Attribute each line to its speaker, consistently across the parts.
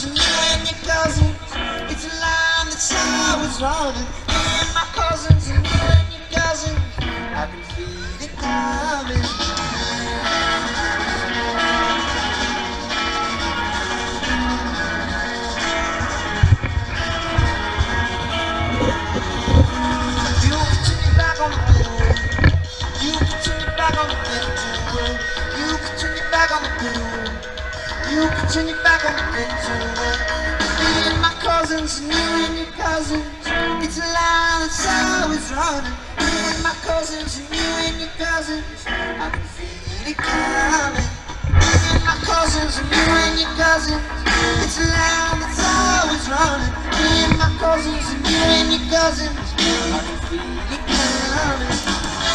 Speaker 1: and you and your cousins. It's a line that's always running. Me and my cousins and you and your cousins. I can feel it coming. You can turn your back on the good way. You can turn your back on the good way. You can turn your back on the good way. You can turn your back on the good way. Me and my cousins and you and your cousins. It's a line that's always running. Me and my cousins and you and your cousins. I can feel it coming. Me and my cousins and you and your cousins. It's a line that's always running. Me and my cousins and you and your cousins. I can feel it coming.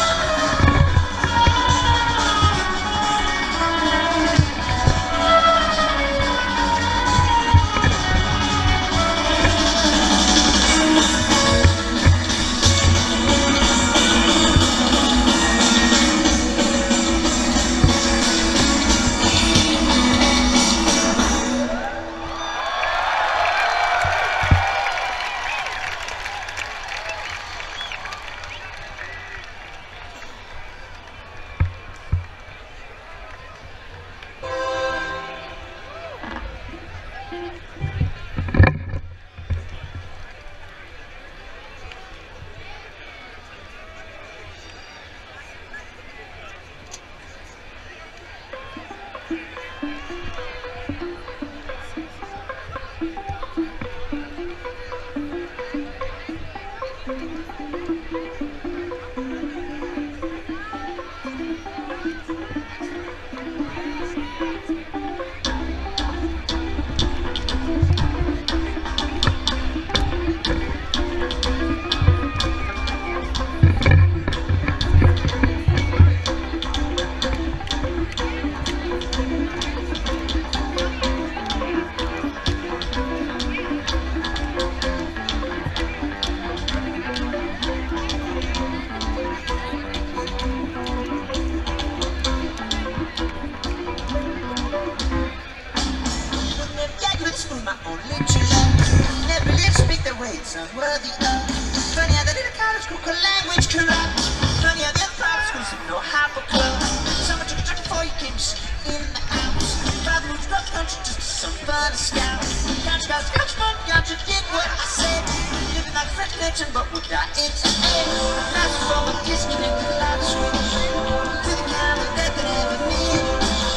Speaker 1: It's unworthy of. Funny how the little college school called language corrupt. Funny how the other private schools have no hyper club. Someone took a drink before you came to sit in the house. Father moved across the country just for some fun to scout. Country guys, country fun, country did what I said. Living like a French connection, but without internet. That's from a disconnected light switch to the kind of death that never knew.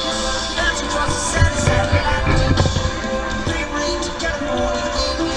Speaker 1: Bounce across the sunny satellite. Three range of California.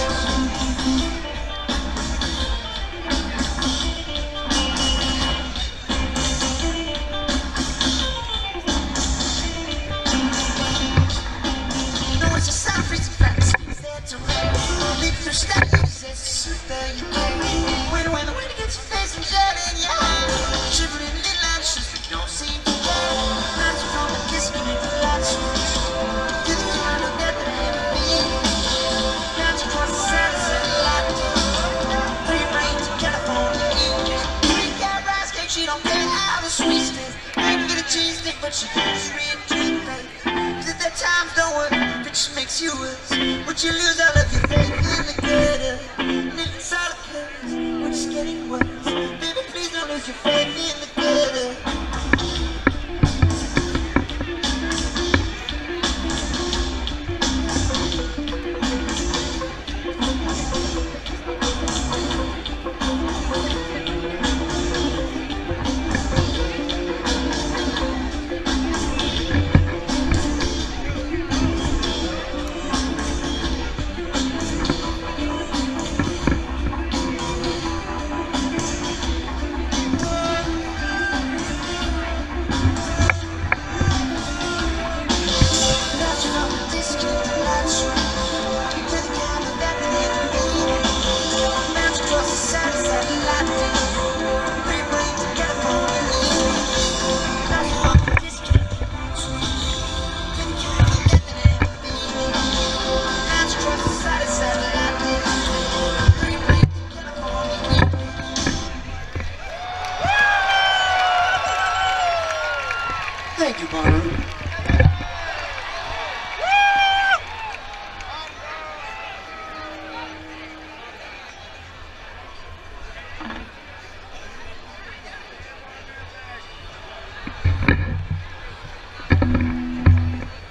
Speaker 1: When the wind gets your face and shut in your eye, shivering little ashes that don't seem to die. That's from the disconnected light switch to the kind of death that never been. Bounce across the satellite. Three rains in California evening. Three-cat rice cake, she don't care how the sweet stick. Ain't get a cheese stick, but she goes real to faith. Cause at that times don't work, it just makes you worse. But you lose all of your faith in the gutter. It's all because we're just getting worse. Baby, please don't lose your faith in the gutter.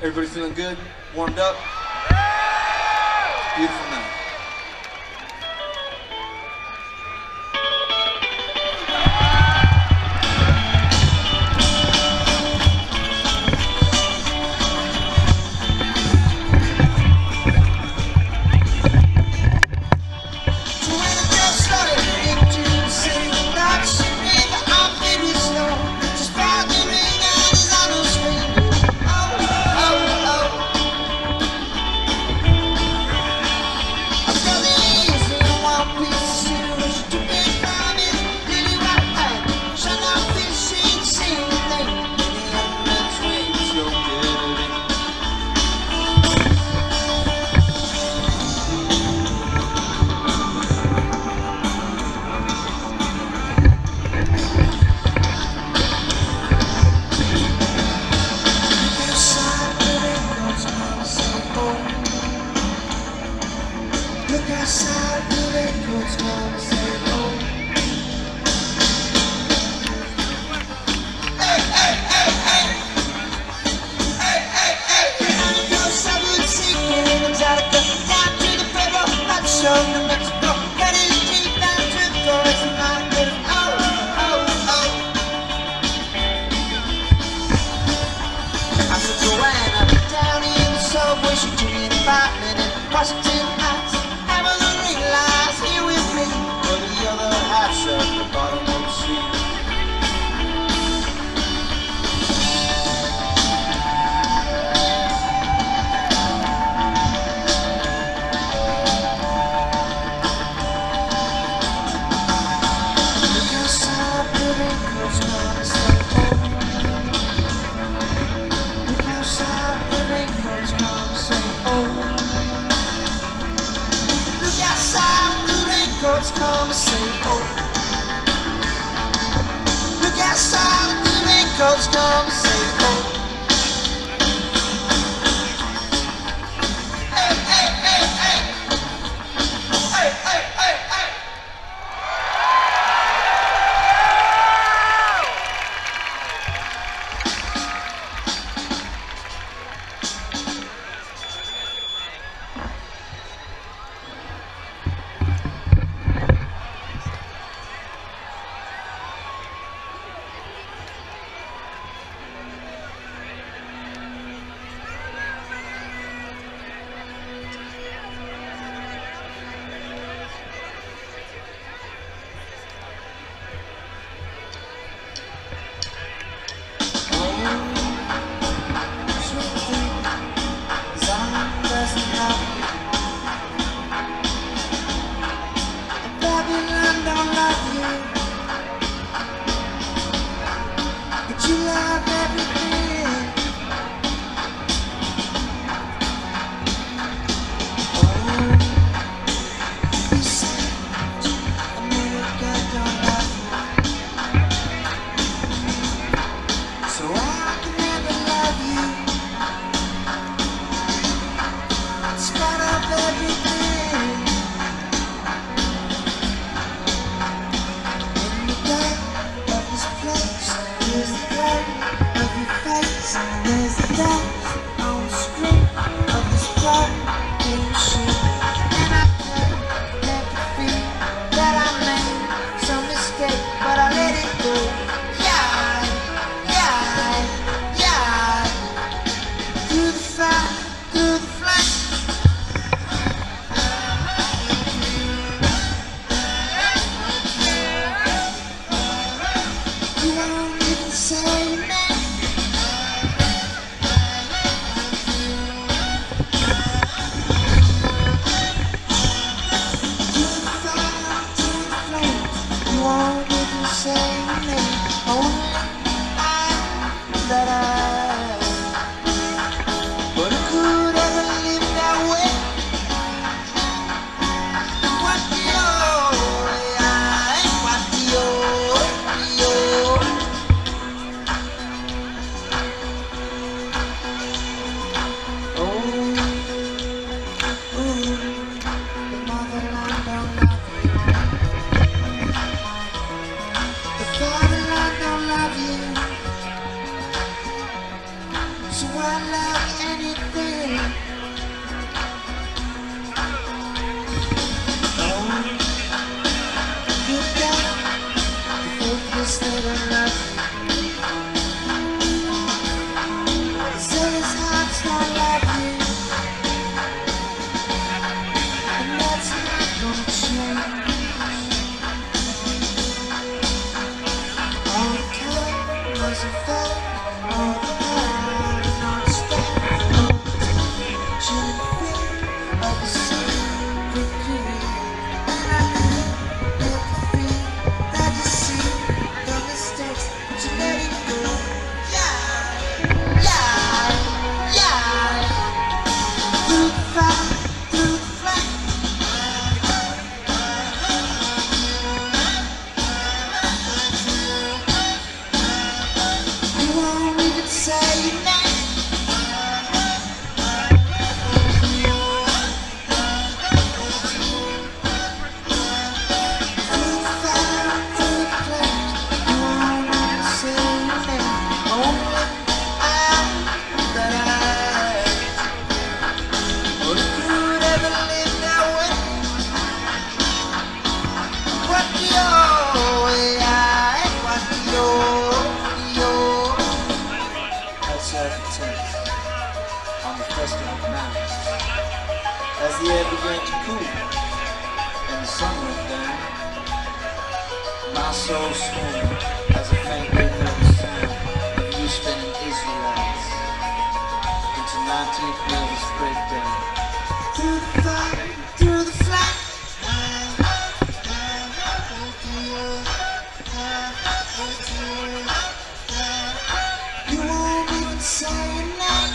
Speaker 1: Everybody feeling good? Warmed up? Beautiful night. Look outside, the raincoats come and say, oh. Hey, hey, hey, hey. Hey, hey, hey, hey. And it goes southern seeking in Antarctica, down to the Pueblo, not show New Mexico. Cut his teeth down to the forest and not good. Oh, oh, oh. I said, Joanna, down in the subway, she took me in 5 minutes, Washington Heights. Here with me, for the other half's at the bottom of the sea. Look outside, the raincoats come and say, oh. Look outside, the raincoats come and say, oh. Look outside, the raincoats come and say, oh. Look outside, the raincoats come and say, oh. Hey, hey, hey, hey. Hey, hey, hey, hey. the air began to cool and the sun went down, my soul swooned as a faintly heard sound of you spinning Israelites into 19th nervous breakdown. Through the fire, through the flash, you won't even say a name.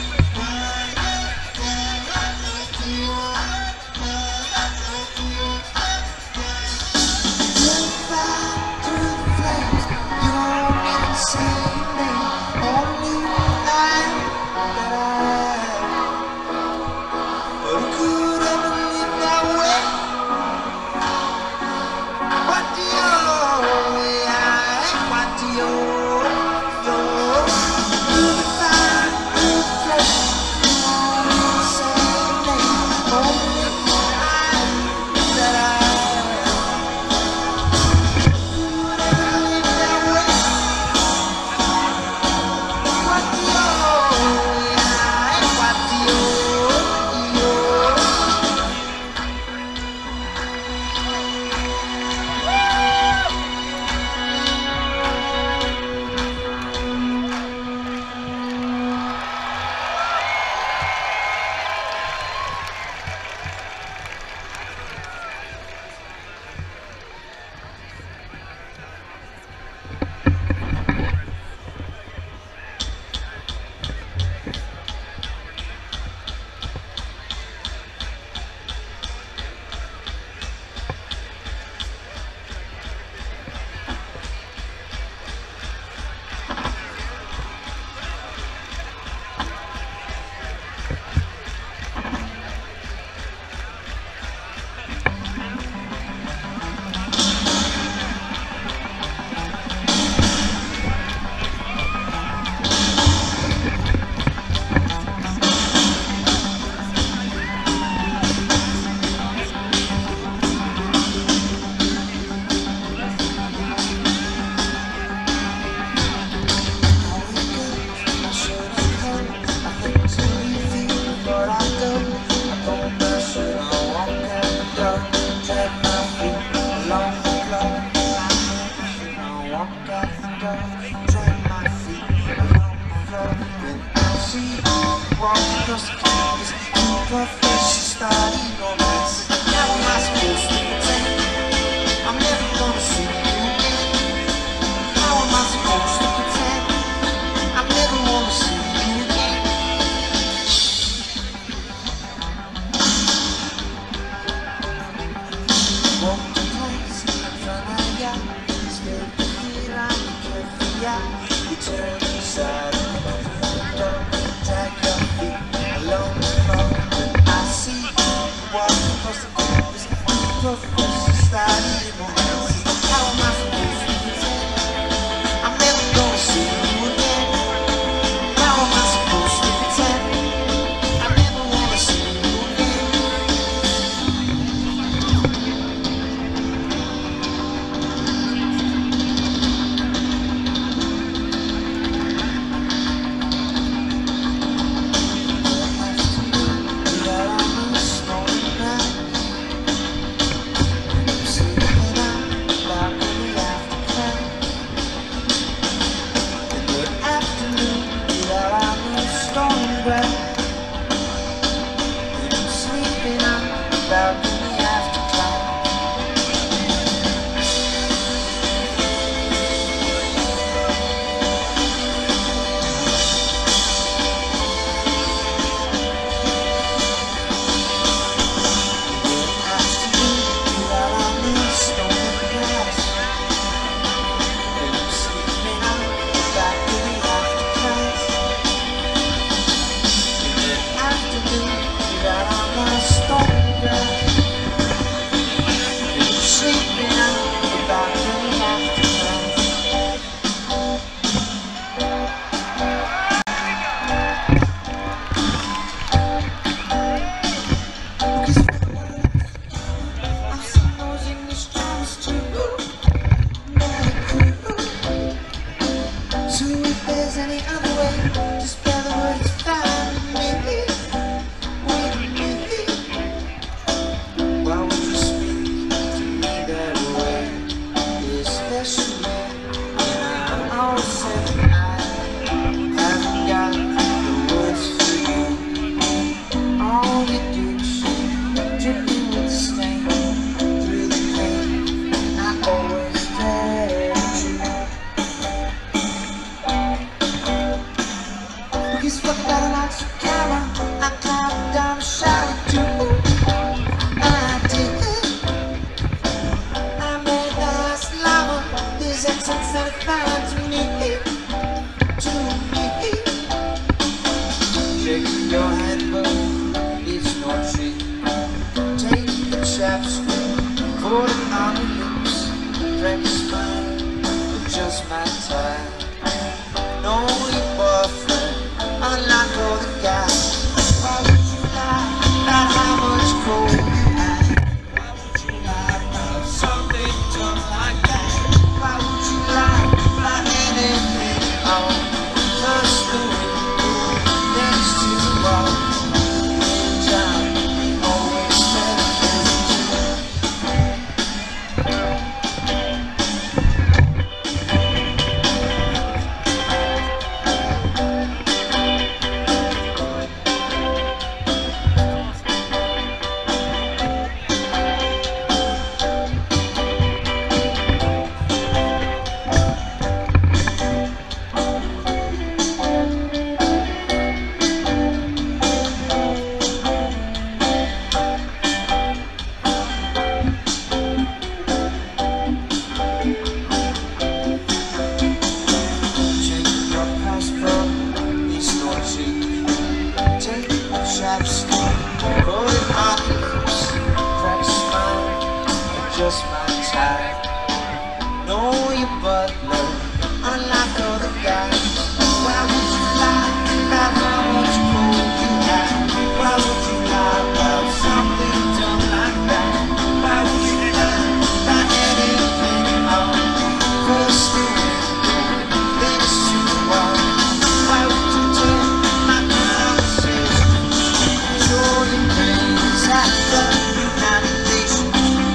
Speaker 1: understand through the pain. I always dread you. He's fucking got a lights to camera. I climbed down the shower too. I did. I made the last lover. His accent sounded fine to me. Shake your handbook, it's no treat. Take the chapstick, put it on your lips. Drink a smile, just my time. Know your boyfriend, unlike all the guys. Why would you lie about how much cold you have? Why would you lie about something done like that? Why would you lie about anything on just the way? Next to the wall, John always said just my type. Know your butler, unlike other guys. Why would you lie about how much cold you have? Why would you lie about something done like that? Why would you lie about anything at all? First the window, then it's to the wall. Why would you tell my conversation? Show your brains at the United Nations.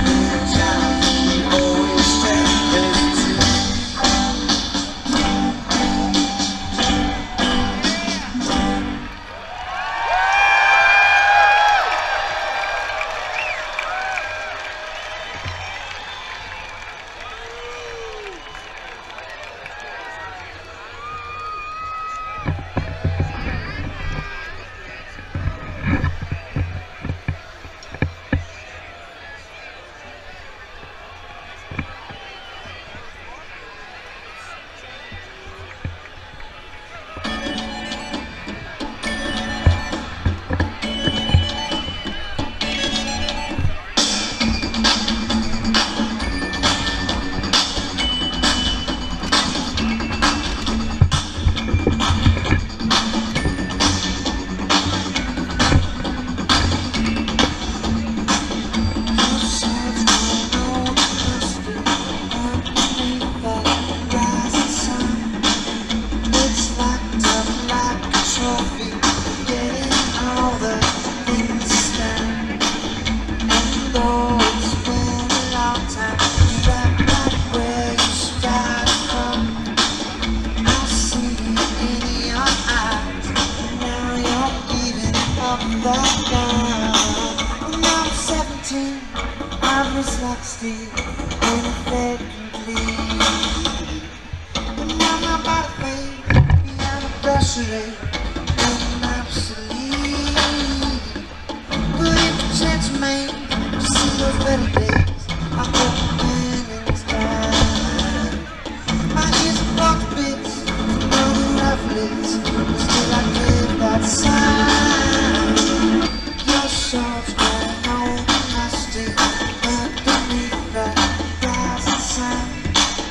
Speaker 1: Like steel in a fed complete. And now my body fades behind the pressure and I'm obsolete. But it pretends to me to see those better days. I put my hands down. My ears are blocked to bits from the raffles, but still I give that sign. Your soul's going on my stick. Sun.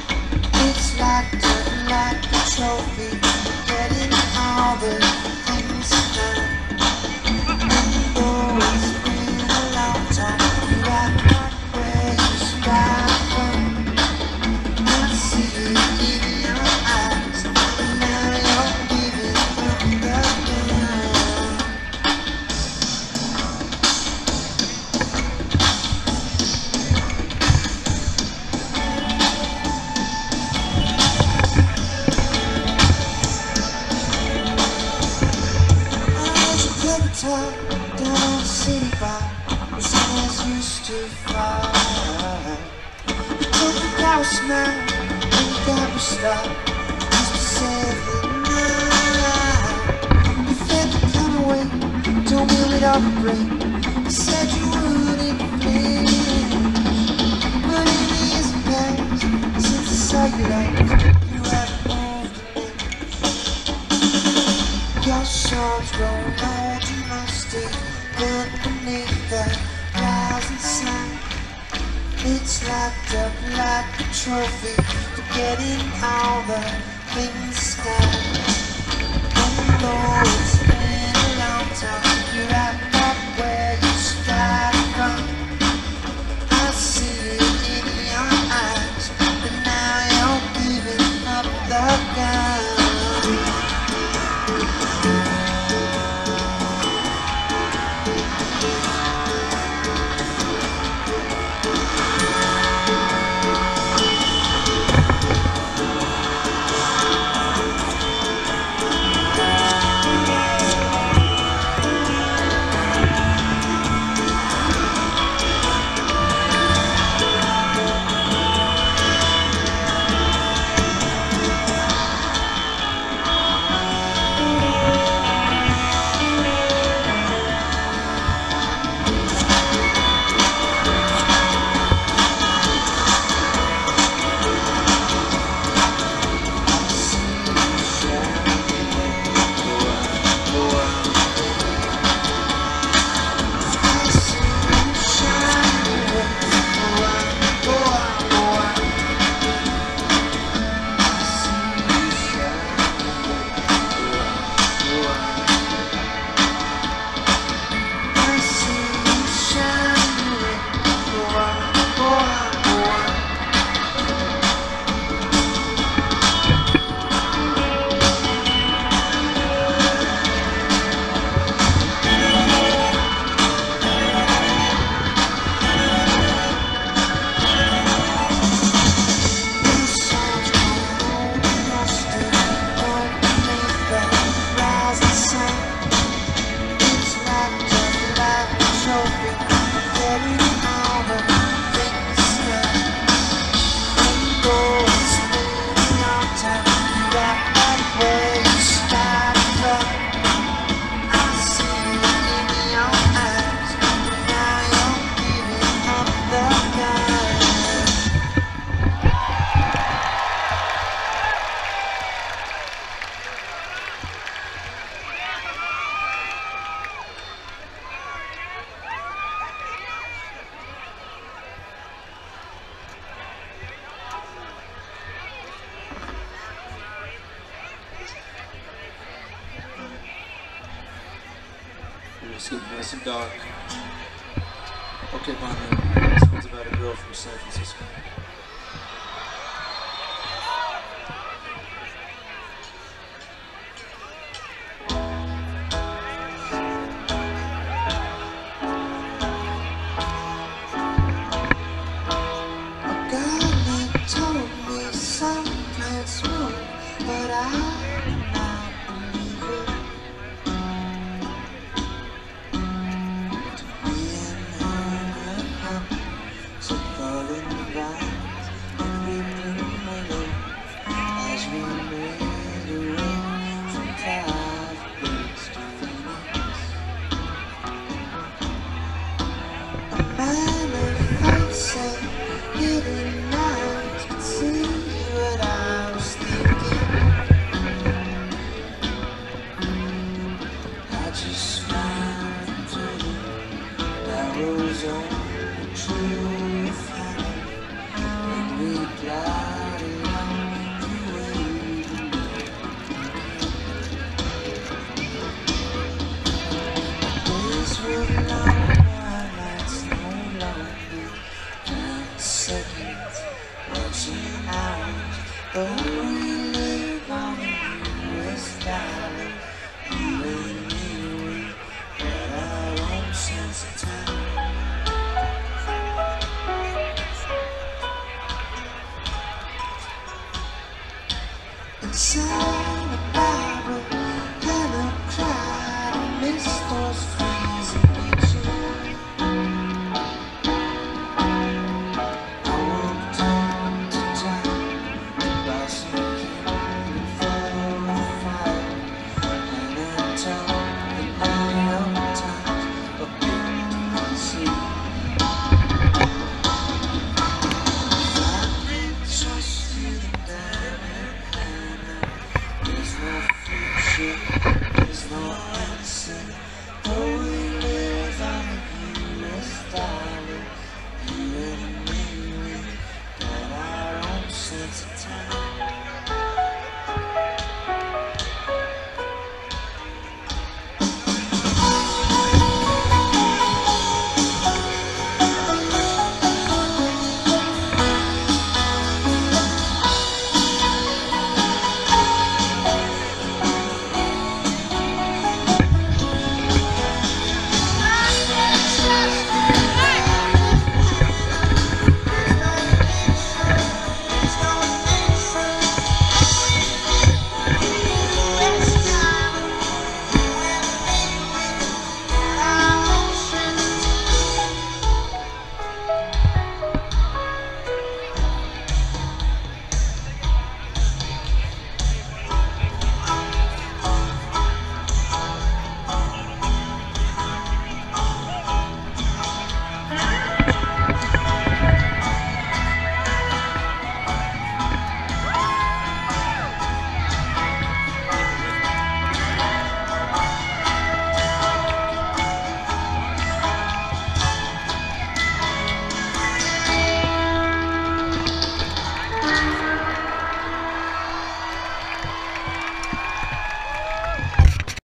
Speaker 1: too far. You took the power smile and you got me stuck just to save the night. You fed the gun away, told me we'd all be great. You said you wouldn't flinch, but in the years past since I saw you last, you haven't moved an inch. Your songs grow old, you must have underneath the rising sun. It's locked up like a trophy, forgetting all the things done. And though it's been a long time, you're right back where you started from. I see it in your eyes, but now you're giving up the gun.
Speaker 2: It's getting nice and dark. Okay, Bonnaroo, this one's about a girl from San Francisco.
Speaker 1: A guy told me some plants move, but I oh